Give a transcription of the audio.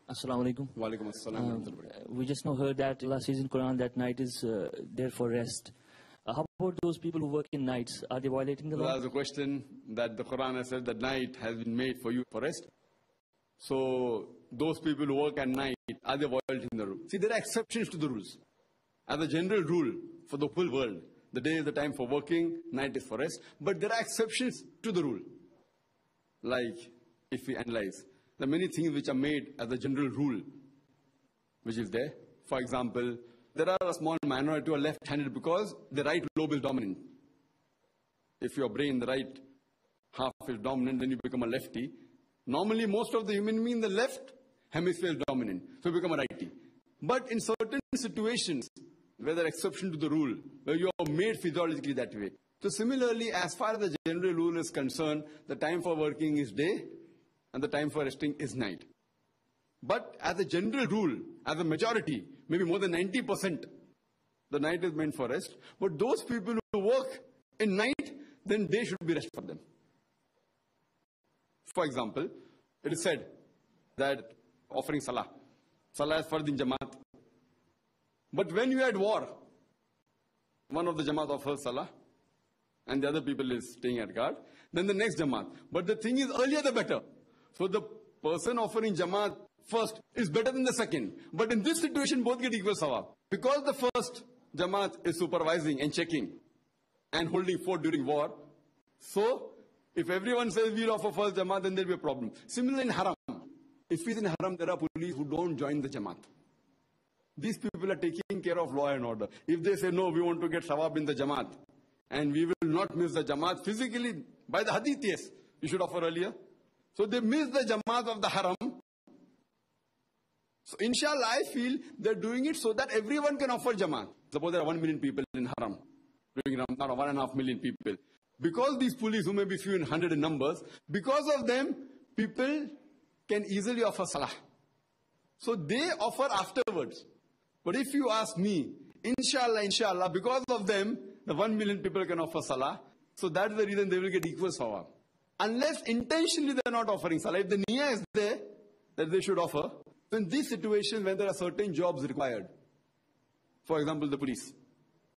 Assalamu alaikum. Wa alaikum assalam. We just now heard that Allah says in Quran that night is there for rest. How about those people who work in nights? Are they violating the law? There's a question that the Quran has said that night has been made for you for rest. So those people who work at night, are they violating the rule? See, there are exceptions to the rules. As a general rule for the whole world, the day is the time for working, night is for rest. But there are exceptions to the rule. Like, if we analyze, there are many things which are made as a general rule, which is there. For example, there are a small minority who are left-handed because the right lobe is dominant. If your brain, the right half is dominant, then you become a lefty. Normally, most of the human beings, the left hemisphere is dominant, so you become a righty. But in certain situations, where there are exceptions to the rule, where you are made physiologically that way. So similarly, as far as the general rule is concerned, the time for working is day, and the time for resting is night. But as a general rule, as a majority, maybe more than 90%, the night is meant for rest. But those people who work in night, then day should be rest for them. For example, it is said that offering salah is fard in Jamaat. But when you had war, one of the Jamaat offers salah, and the other people is staying at guard, then the next Jamaat. But the thing is, earlier the better. So the person offering Jamaat first is better than the second. But in this situation, both get equal sawab. Because the first Jamaat is supervising and checking and holding fort during war. So, if everyone says we'll offer first Jamaat, then there'll be a problem. Similarly in Haram. If it's in Haram, there are police who don't join the Jamaat. These people are taking care of law and order. If they say, no, we want to get sawab in the Jamaat, and we will not miss the Jamaat physically, by the hadith, yes, you should offer earlier. So they miss the Jamaat of the Haram. So inshallah, I feel they're doing it so that everyone can offer Jamaat. Suppose there are 1 million people in Haram, during Ramadan, or 1.5 million people. Because these police, who may be few in 100 in numbers, because of them, people can easily offer salah. So they offer afterwards. But if you ask me, inshallah, because of them, the 1 million people can offer salah. So that's the reason they will get equal sawab. Unless intentionally they're not offering salah. If the niyyah is there, that they should offer. So in these situations, when there are certain jobs required, for example, the police,